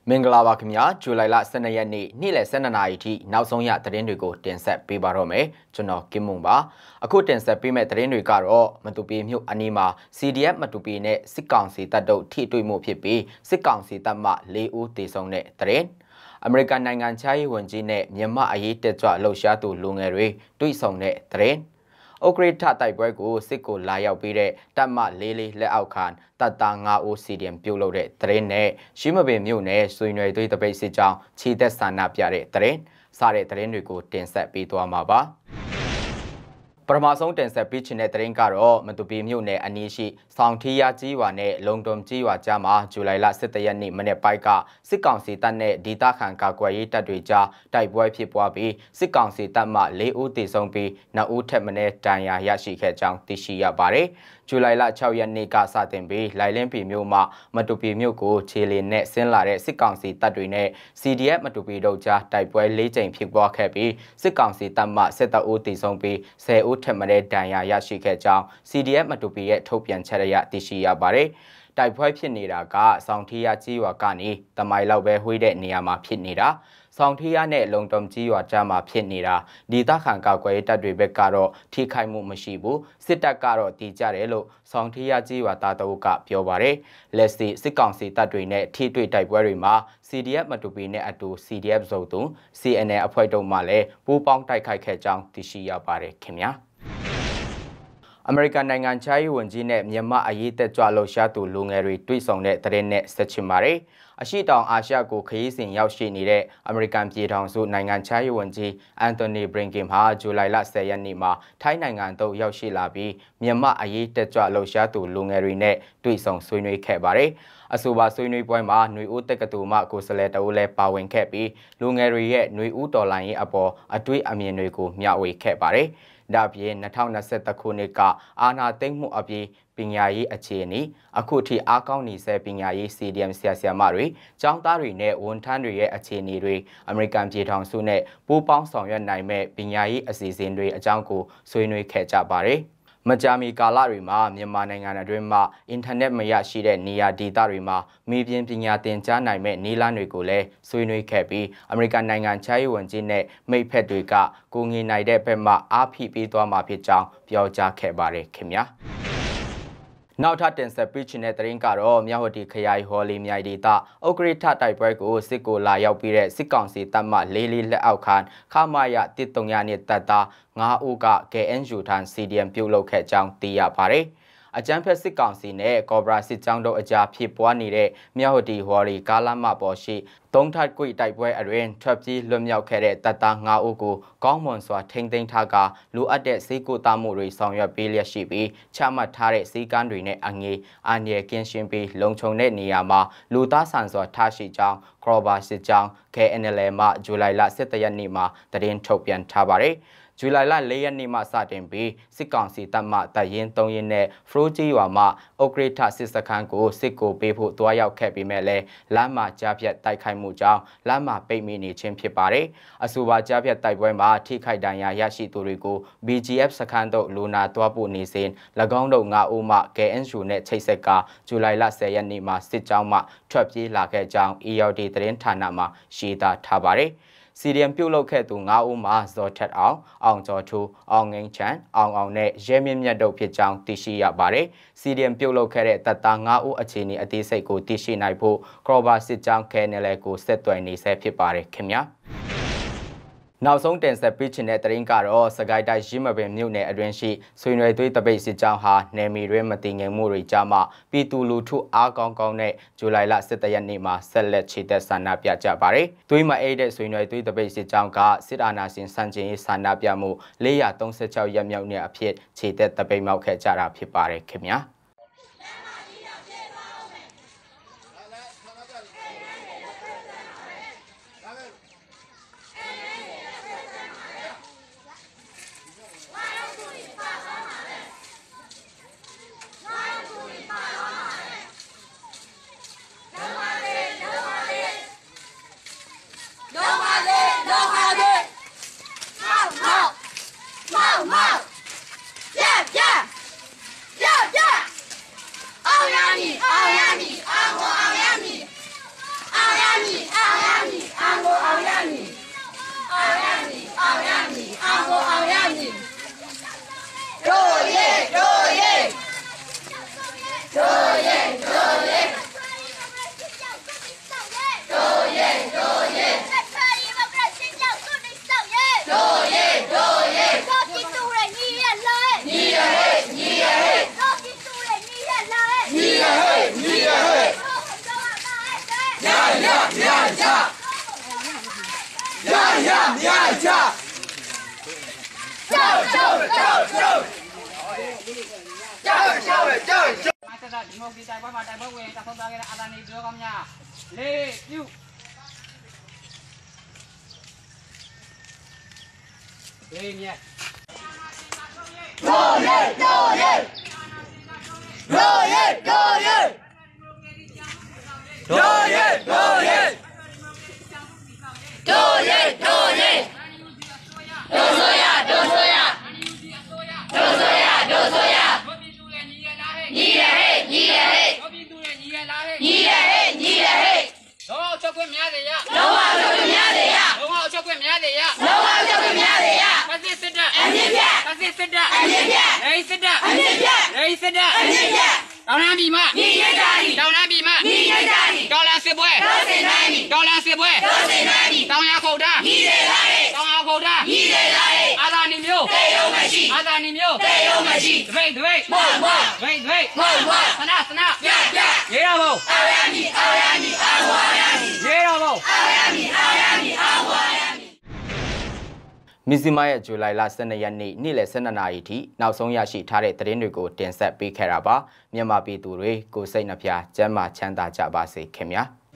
မင်္ဂလာပါခင်ဗျာဇူလိုင်လ12ရက်နေ့နေ့လယ်12နာရီထိနောက်ဆုံးရသတင်းတွေကိုတင်ဆက်ပေးပါတော့မယ်ကျွန်တော်ကင်မွန်ပါအခုတင်ဆက်ပေးမယ့်သတင်းတွေကတော့မတူပီမြို့အနီးမှာ CDF မတူပီနဲ့စစ်ကောင်စီတပ်တို့ထိတွေ့မှုဖြစ်ပြီးစစ်ကောင်စီတပ်မှ4ဦးသေဆုံးတဲ့သတင်းအမေရိကန်နိုင်ငံခြားရေးဝန်ကြီးနဲ့မြန်မာအရေးတက်ကြွလှုပ်ရှားသူလူငယ်တွေတွေ့ဆုံတဲ့သတင်းဥကရထတိုက်ပွဲကိုစစ်ကိုလာရောက်ပြီးတဲ့တပ်မ44လက်အောက်ခံတပ်သား9ဦး CDM ပြုတ်လို့တဲ့သတင်းနဲ့ရှိမပင်မြို့နယ်ဆွေနွေသွေးတပိတ်စစ်ကြောင်းခြေသက်ဆန္ဒပြတဲ့သတင်းစတဲ့သတင်းတွေကိုတင်ဆက်ပေးသွားမှာပါပထမဆုံးတင်ဆက်ပေးခြင်းတဲ့သတင်းကတော့မတူပီမြို့နယ်အနီးရှိဆောင်ထီယာကြီးရွာနဲ့လုံတုံကြီးရွာကြားမှာဇူလိုင်လ17ရက်နေ့မနေ့ပိုင်းကစစ်ကောင်စီတပ်နဲ့ဒေသခံကာကွယ်ရေးတပ်တွေကြားတိုက်ပွဲဖြစ်ပွားပြီးစစ်ကောင်စီတပ်မှ4ဦးသေဆုံးပြီး2ဦးထက်မနည်းဒဏ်ရာရရှိခဲ့ကြောင်းသိရှိရပါတယ်ဇူလိုင်လ6ရက်နေ့ကစတင်ပြီးလိုင်လင်းပီမြို့မှာမတူပီမြို့ကိုခြေလျင်နဲ့ဆင်းလာတဲ့စစ်ကောင်စီတပ်တွေနဲ့ CDF မတူပီတို့ကြားတိုက်ပွဲ4ကြိမ်ဖြစ်ပွားခဲ့ပြီးစစ်ကောင်စီတပ်မှ17ဦးသေဆုံးပြီး10ဦးထက်မနည်းဒဏ်ရာရရှိခဲ့ကြောင်း CDF မတူပီရဲ့ထုတ်ပြန်ချက်အရသိရှိရပါတယ်တိုက်ပွဲဖြစ်နေတာကဆောင်ထီယာကြီးရွာကနေတမိုင်လောက်ပဲဝေးတဲ့နေရာမှာဖြစ်နေတာဆောင်ထီယာနဲ့လုံတုံကြီးရွာကြားမှာဖြစ်နေတာဒေသခံကာကွယ်ရေးတပ်တွေဘက်ကတော့ထိခိုက်မှုမရှိဘူးစစ်တပ်ကတော့တည်ကြတယ်လို့ဆောင်ထီယာကြီးရွာသားတို့ကပြောပါတယ်လက်စီစစ်ကောင်စီတပ်တွေနဲ့ထိတွေ့တိုက်ပွဲတွေမှာ CDF မတူပီနဲ့အတူ CDF ဇုံတုံ CNL အဖွဲ့တို့မှလည်းပူးပေါင်းတိုက်ခိုက်ခဲ့ကြောင်းသိရှိရပါတယ်ခင်ဗျာအမေရိကန်နိုင်ငံခြားရေးဝန်ကြီးနဲ့မြန်မာအရေးတက်ကြွလှုပ်ရှားသူလူငယ်တွေတွေ့ဆုံတဲ့သတင်းနဲ့ဆက်ချင်ပါတယ်။အရှိတောင်အာရှကိုခရီးစဉ်ရောက်ရှိနေတဲ့အမေရိကန်ပြည်ထောင်စုနိုင်ငံခြားရေးဝန်ကြီးအန်တိုနီဘရင်ကင်ဟာဇူလိုင်လ10ရက်နေ့မှာထိုင်းနိုင်ငံသို့ရောက်ရှိလာပြီးမြန်မာအရေးတက်ကြွလှုပ်ရှားသူလူငယ်တွေနဲ့တွေ့ဆုံဆွေးနွေးခဲ့ပါတယ်။အဆိုပါဆွေးနွေးပွဲမှာຫນွေဦးတက္ကသိုလ်မှကိုယ်စားလှယ်တအုပ်လည်းပါဝင်ခဲ့ပြီးလူငယ်တွေရဲ့ຫນွေဦးတော်လှန်ရေးအပေါ်အတွေ့အမြင်တွေကိုမျှဝေခဲ့ပါတယ်။ဒါပြင်2021ခုနှစ်ကအာဏာသိမ်းမှုအပြီးပညာရေးအခြေအနေအခုထိအားကောင်းနေဆဲပညာရေး CDM ဆရာမတွေကျောင်းသားတွေနဲ့ဝန်ထမ်းတွေရဲ့အခြေအနေတွေအမေရိကန်ပြည်ထောင်စုနဲ့ပူးပေါင်းဆောင်ရွက်နိုင်မဲ့ပညာရေးအစီအစဉ်တွေအကြောင်းကိုဆွေးနွေးခဲ့ကြပါတယ်မကြာမီကာလတွေမှာမြန်မာနိုင်ငံအတွင်းမှာအင်တာနက်မရရှိတဲ့နေရာဒေသတွေမှာမြေပြင်ပညာသင်ကြားနိုင်မဲ့နည်းလမ်းတွေကိုလည်းဆွေးနွေးခဲ့ပြီးအမေရိကန်နိုင်ငံခြားရေးဝန်ကြီးနဲ့မိတ်ဖက်တွေကကိုငင်နိုင်တဲ့ဘက်မှအားဖိပေးသွားမှာဖြစ်ကြောင်းပြောကြားခဲ့ပါတယ်ခင်ဗျာနောက်ထပ်တင်ဆက်ပေးချင်တဲ့သတင်းကတော့မြဝတီခရိုင်ဟော်လီမြိုင်ဒေသဥကရထတိုက်ပွဲကိုစစ်ကိုလာရောက်ပြီးတဲ့စစ်ကောင်စီတပ်မှ44လက်အောက်ခံခမာယ139နဲ့တပ်သား9ဦးက KNU ထံ CDM ပြုတ်လုပ်ခဲ့ကြောင်းသိရပါတယ်အကြမ်းဖက်စစ်ကောင်စီနဲ့ကော်ဘရာစစ်ကြောင်းတို့အကြားဖြစ်ပွားနေတဲ့မြဝတီဟော်လီကားလမ်းမပေါ်ရှိသုံးထပ်ကွေ့တိုက်ပွဲအတွင်းထွက်ပြေးလွတ်မြောက်ခဲ့တဲ့တပ်သား9ဦးကိုကောင်းမွန်စွာထိန်းသိမ်းထားကလူအပ်တဲ့စေကိုသားမှုတွေဆောင်ရွက်ပေးလျက်ရှိပြီးချမှတ်ထားတဲ့စည်းကမ်းတွေနဲ့အငြိအာဏာကင်းရှင်းပြီးလုံခြုံတဲ့နေရာမှာလူသားဆန်စွာထားရှိကြောင်းကော်ဘရာစစ်ကြောင်း KNL မှဇူလိုင်လ17ရက်နေ့မှာသတင်းထုတ်ပြန်ထားပါတယ်ဇူလိုင်လ4ရက်နေ့မှစတင်ပြီးစစ်ကောင်စီတပ်မှတပ်ရင်း3ရင်းနဲ့ဖရိုဂျီရွာမှဥကရထစစ်စခန်းကိုစစ်ကိုပေးဖို့တွားရောက်ခဲ့ပြီးမဲ့လည်းလမ်းမှာကြားဖြတ်တိုက်ခိုက်မှုကြောင့်လမ်းမှာပိတ်မိနေခြင်းဖြစ်ပါတယ်။အဆိုပါကြားဖြတ်တိုက်ပွဲမှာထိခိုက်ဒဏ်ရာရရှိသူတွေကို BGF စခန်းတို့လူနာတွားပို့နေစဉ်၎င်းတို့9ဦးမှ KNU နဲ့ချိတ်ဆက်ကဇူလိုင်လ10ရက်နေ့မှာစစ်ကြောင်းမှထွက်ပြေးလာခဲ့ကြောင်း ELD သတင်းဌာနမှရှင်းထားပါတယ်။ CDM ပြုတ်လုခဲ့သူ9ဦးမှာဇော်ထက်အောင်ကျော်ထူအောင်ငိမ့်ချန်အောင်နဲ့ရဲမြင့်မြတ်တို့ဖြစ်ကြောင်းသိရှိရပါတယ်။ CDM ပြုတ်လုခဲ့တဲ့တပ်သား9ဦးအခြေအနေအသေးစိတ်ကိုသိရှိနိုင်ဖို့ကရော်ဘာစစ်ကြောင်း KNL ကိုဆက်သွယ်နေဆဲဖြစ်ပါတယ်ခင်ဗျာနောက်ဆုံးတင်ဆက်ပေးချင်တဲ့သတင်းကတော့စကိုင်းတိုင်းရင်းမပင်မြို့နယ်အတွင်းရှိဆွေနွေသွေးတပိတ်စစ်ကြောင်းဟာနယ်မြေတွင်မတည်ငြိမ်မှုတွေကြားမှာပြည်သူလူထုအားကောင်းကောင်းနဲ့ဇူလိုင်လ17ရက်နေ့မှာဆက်လက်ခြေတက်ဆန္ဒပြကြပါတယ်။သွေးမအေးတဲ့ဆွေနွေသွေးတပိတ်စစ်ကြောင်းကစစ်အာဏာရှင်စံကျင်ရေးဆန္ဒပြမှု436ရက်မြောက်နေ့အဖြစ်ခြေတက်တပိတ်မြောက်ခဲ့ကြတာဖြစ်ပါတယ်ခင်ဗျာ။ Yeah! ဒီမိုကရေစီဘက်မှာတိုင်ပွဲဝင်တပ်ဆုံးသွားခဲ့တဲ့အာဏာနေပြောကောင်းများလေးပြုဘေးမြတ်ရိုးရဲရိုးရဲရိုးရဲရိုးရဲရိုးရဲရိုးရဲရိုးရဲရိုးရဲဒိုဆိုရဒိုဆိုရဒိုဆိုရဒိုဆိုရညီရဟဲ့ညီရဟဲ့ညီရဟဲ့ညီရဟဲ့လောအောင်ချက်ခွင့်များတယ်ရလောအောင်ချက်ခွင့်များတယ်ရလောအောင်ချက်ခွင့်များတယ်ရလောအောင်ချက်ခွင့်များတယ်ရပစစ်စစ်တပ်အမြင့်ပြပစစ်စစ်တပ်အမြင့်ပြလေးစစ်တပ်အမြင့်ပြလေးစစ်တပ်အမြင့်ပြတောင်းလမ်းပြီမညီရတာဒီတောင်းလမ်းပြီမညီရတာဒီတောင်းလမ်းစစ်ပွဲတောင်းစင်တိုင်းဒီတောင်းလမ်းစစ်ပွဲတောင်းစင်တိုင်းဒီတောင်းရခုတ်တာညီတယ်လားတောင်းရခုတ်တာညီတယ်လားအာသာနီမျိုးတေယုံမရှိအာသာနီမျိုးတေယုံမရှိဒပိတ်ဒပိတ်မောမောဒပိတ်ဒပိတ်မောမောစနစနပြပြရေရဖို့အာရမီအာရမီအာဝါရမီရေရဖို့အာရမီအာရမီအာဝါရမီမီဇီမာရဲ့ဇူလိုင်လ12ရက်နေ့နေ့လယ်12နာရီထိနောက်ဆုံးရရှိထားတဲ့သတင်းတွေကိုတင်ဆက်ပေးခဲ့တာပါမြန်မာပြည်သူတွေကိုစိတ်နှပြကျန်းမာချမ်းသာကြပါစေခင်ဗျာ